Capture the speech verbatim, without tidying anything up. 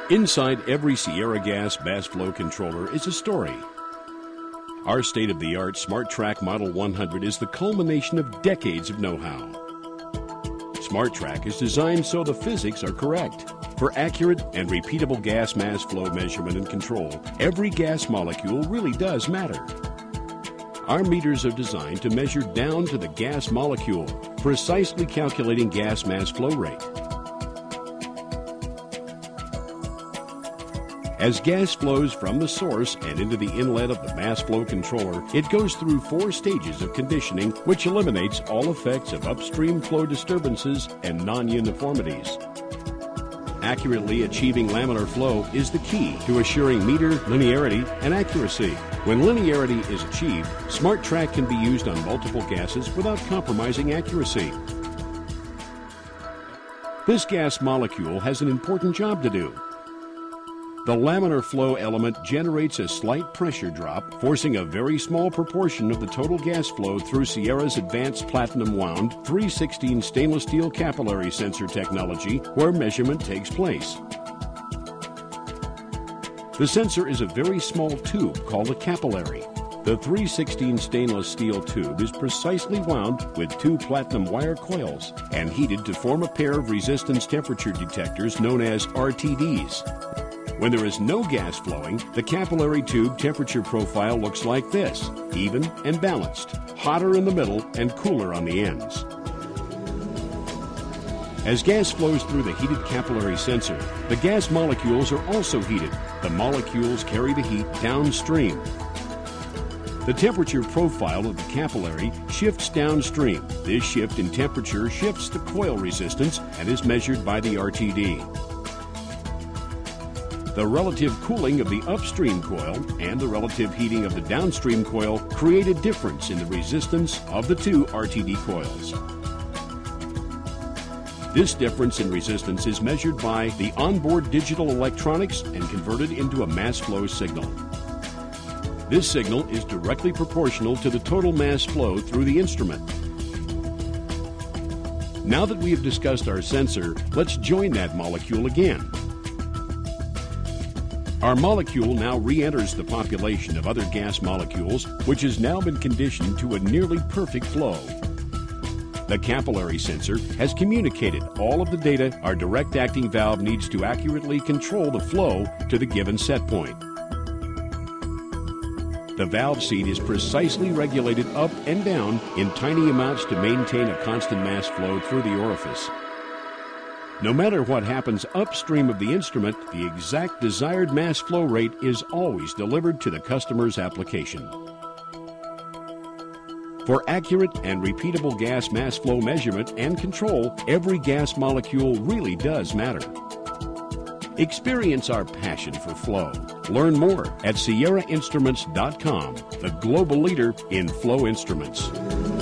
Inside every Sierra Gas mass flow controller is a story. Our state-of-the-art SmartTrack Model one hundred is the culmination of decades of know-how. SmartTrack is designed so the physics are correct. For accurate and repeatable gas mass flow measurement and control, every gas molecule really does matter. Our meters are designed to measure down to the gas molecule, precisely calculating gas mass flow rate. As gas flows from the source and into the inlet of the mass flow controller, it goes through four stages of conditioning, which eliminates all effects of upstream flow disturbances and non-uniformities. Accurately achieving laminar flow is the key to assuring meter linearity and accuracy. When linearity is achieved, SmartTrack can be used on multiple gases without compromising accuracy. This gas molecule has an important job to do. The laminar flow element generates a slight pressure drop, forcing a very small proportion of the total gas flow through Sierra's advanced platinum-wound three sixteen stainless steel capillary sensor technology, where measurement takes place. The sensor is a very small tube called a capillary. The three sixteen stainless steel tube is precisely wound with two platinum wire coils and heated to form a pair of resistance temperature detectors known as R T Ds. When there is no gas flowing, the capillary tube temperature profile looks like this, even and balanced, hotter in the middle and cooler on the ends. As gas flows through the heated capillary sensor, the gas molecules are also heated. The molecules carry the heat downstream. The temperature profile of the capillary shifts downstream. This shift in temperature shifts the coil resistance and is measured by the R T D. The relative cooling of the upstream coil and the relative heating of the downstream coil create a difference in the resistance of the two R T D coils. This difference in resistance is measured by the onboard digital electronics and converted into a mass flow signal. This signal is directly proportional to the total mass flow through the instrument. Now that we have discussed our sensor, let's join that molecule again. Our molecule now re-enters the population of other gas molecules, which has now been conditioned to a nearly perfect flow. The capillary sensor has communicated all of the data our direct acting valve needs to accurately control the flow to the given set point. The valve seat is precisely regulated up and down in tiny amounts to maintain a constant mass flow through the orifice. No matter what happens upstream of the instrument, the exact desired mass flow rate is always delivered to the customer's application. For accurate and repeatable gas mass flow measurement and control, every gas molecule really does matter. Experience our passion for flow. Learn more at Sierra Instruments dot com, the global leader in flow instruments.